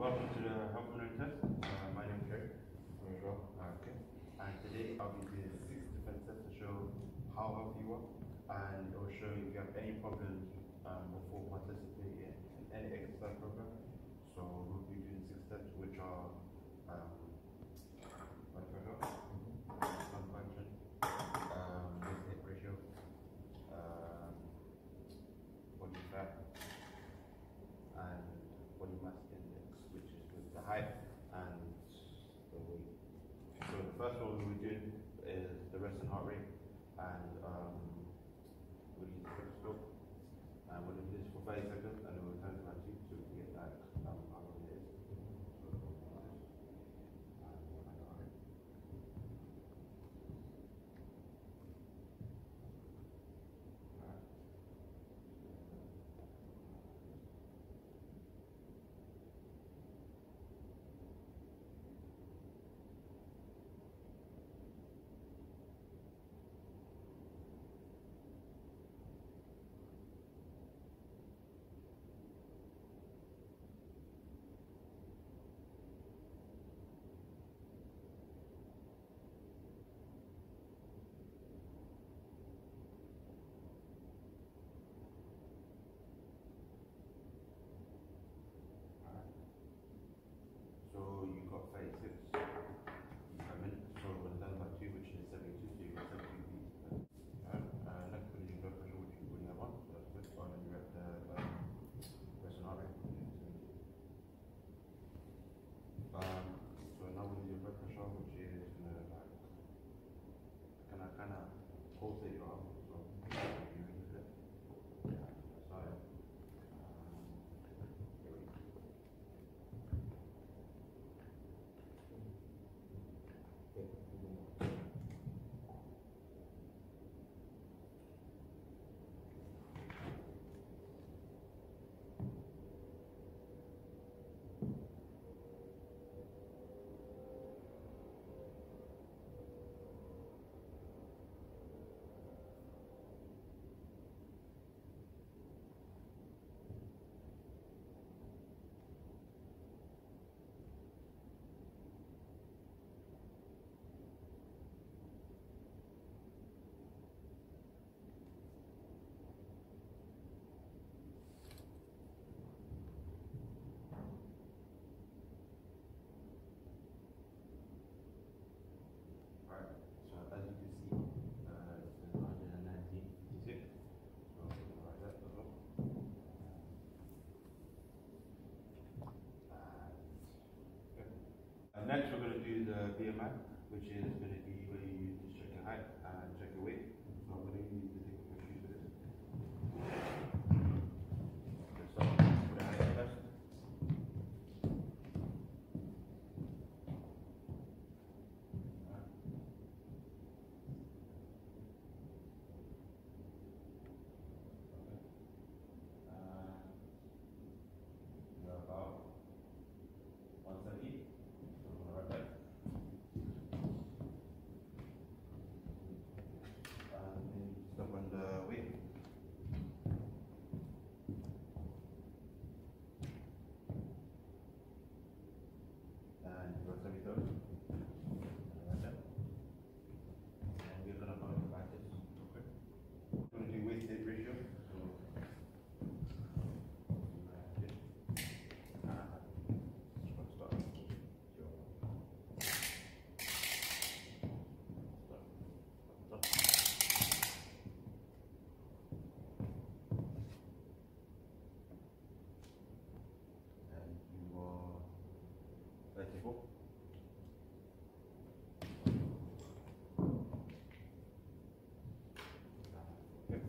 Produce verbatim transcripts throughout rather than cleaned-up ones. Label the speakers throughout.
Speaker 1: welcome to the health monitoring test. Uh, my name is Jerry. Okay. And today I'll be doing six different tests to show how healthy you are, and it will show if you have any problems um, before participating in any exercise program. So we'll be doing six steps, which are um, blood pressure, lung function, um, waist hip ratio, um, body fat, and body mass index, which is with the height and the weight. So the first one we do is the resting heart rate, and um, we'll use the stethoscope, and we'll do this for thirty seconds, and then we'll turn to my tube so we can get like um, how long it is. So, like this. And we'll find the heart rate. Alright. So you got thirty-six per minute, so we're done by two, which is seventy-two, so you got seventy-two beats per minute. Alright, uh, next one is your blood pressure, which you already have on, so that's good. Oh, and then you're at the um, resting heart rate. Um, so now we need your blood pressure, which is gonna like kind of kind of pulsate your arm. So you ready for that? Yeah, start it. Um, here we go. Alright, so as you can see, uh, it's been one hundred nineteen fifty-six. So we can write that as well. And, uh, next, we're going to do the B M I, which is going to be where you just check your height and check your weight. So I'm going to need to take a few for this. So, for the height test. About one seventy. So we're right back. And then step on the weight. And you're seventy-third. Right there. And we're gonna go like this. Okay. We're gonna do waist hip ratio. So thirty-four. Okay.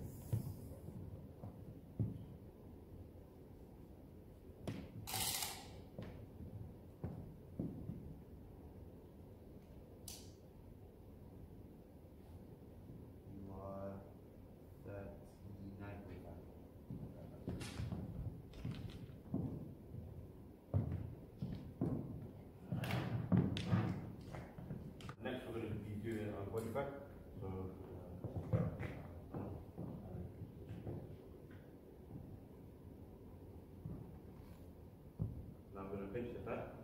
Speaker 1: You are thirty-nine point five. Next, we're going to be doing a body fat. So, uh, now I'm going to pinch the fat.